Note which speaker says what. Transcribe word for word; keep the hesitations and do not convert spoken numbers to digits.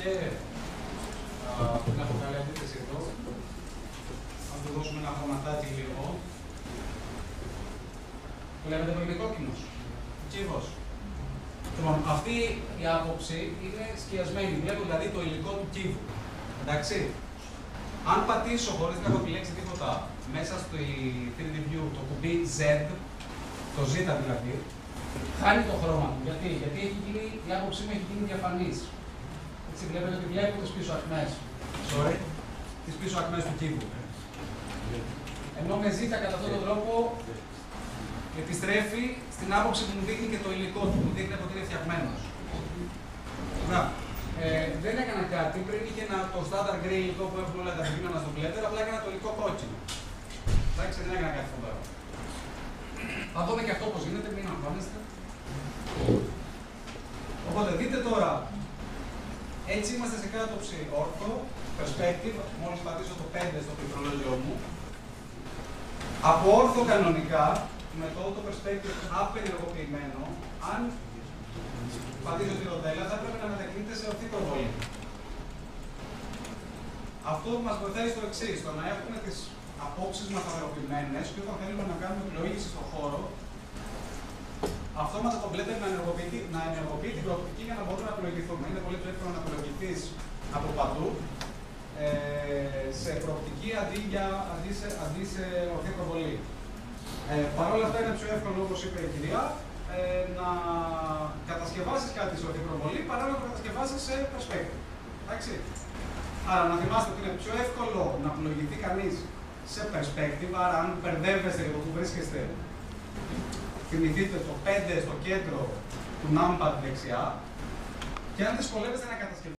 Speaker 1: και πριν από καλή αντίθεση εδώ. Αν του δώσουμε ένα χρωματάκι λίγο. Βλέπετε που είναι κόκκινος. Κύβος. Λοιπόν, αυτή η άποψη είναι σκιασμένη. Βλέπω δηλαδή το υλικό του κύβου. Εντάξει. Αν πατήσω χωρίς να έχω επιλέξει τίποτα μέσα στο θρι ντι View το κουμπί Z, το Z δηλαδή, χάνει το χρώμα του. Γιατί, Γιατί έχει γίνει, η άποψή μου έχει γίνει διαφανής. Έτσι βλέπετε ότι βλέπω τις πίσω ακμές. Sorry. Τις πίσω ακμές του κύβου. Ενώ με Z κατά αυτόν τον τρόπο επιστρέφει στην άποψη που μου δείχνει και το υλικό του. Μου δείχνει ότι είναι φτιαγμένος. Να. Ε, δεν έκανα κάτι, πριν είχε ένα, το standard grey υλικό που έχουν όλα τα αντικείμενα στο Blender, απλά έκανα το υλικό κόκκινο. Εντάξει, δεν έκανα κάτι φοβερό. Θα δούμε και αυτό πώς γίνεται, μην αγχώνεστε. Οπότε δείτε τώρα, έτσι είμαστε σε κάτωψη όρθο, perspective, μόλις πατήσω το πέντε στο πληκτρολόγιο μου. Από όρθο κανονικά, με το auto perspective απενεργοποιημένο, αν πατήσω τη ροντέλα, θα πρέπει να μετακινείται σε ορθή προβολή. Αυτό μας βοηθάει στο εξής, το να έχουμε τις απόψεις μας σταθεροποιημένες και όταν θέλουμε να κάνουμε πλοήγηση στον χώρο, αυτόματα το Blender να ενεργοποιεί, να ενεργοποιεί την προοπτική για να μπορούμε να πλοηγηθούμε. Είναι πολύ πιο εύκολο να πλοηγηθείς από παντού ε, σε προοπτική αντί, για, αντί, σε, αντί σε ορθή προβολή. Ε, Παρ' όλα αυτά είναι πιο εύκολο, όπως είπε η κυρία, ε, να κατασκευάσεις κάτι σε ορθή προβολή παρά να το κατασκευάσεις σε perspective. Εντάξει. Άρα να θυμάστε ότι είναι πιο εύκολο να πλοηγηθεί κανείς σε perspective, άρα αν μπερδεύεστε για το που βρίσκεστε, θυμηθείτε το πέντε στο κέντρο του numpad δεξιά και αν δυσκολεύεστε να κατασκευάσετε